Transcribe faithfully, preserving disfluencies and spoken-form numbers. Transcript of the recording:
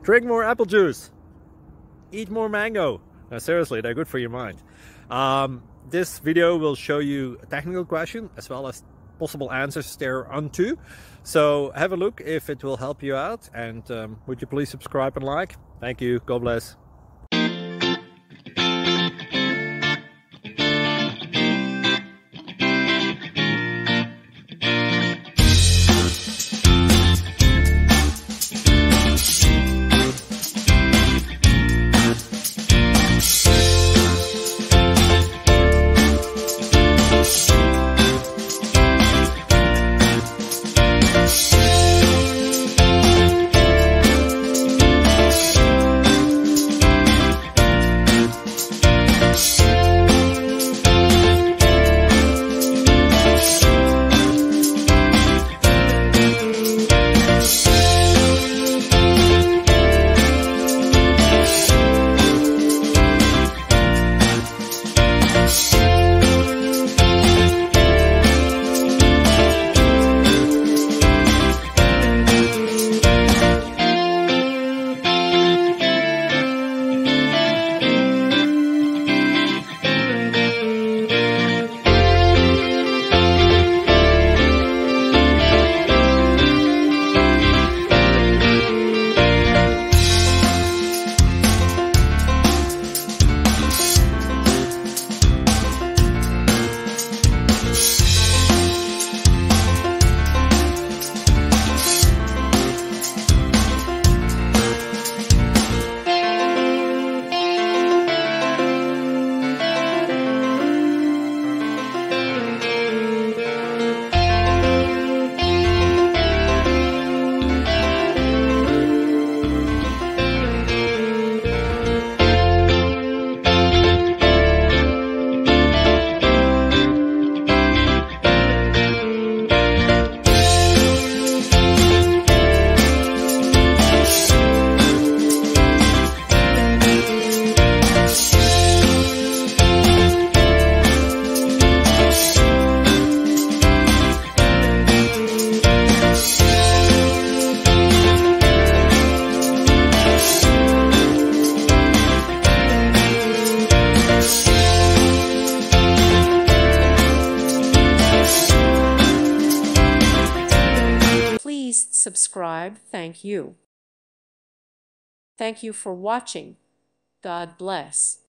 Drink more apple juice. Eat more mango. No, seriously, they're good for your mind. Um, this video will show you a technical question as well as possible answers thereunto. So have a look if it will help you out, and um, would you please subscribe and like? Thank you. God bless. Please subscribe. Thank you. Thank you for watching. God bless.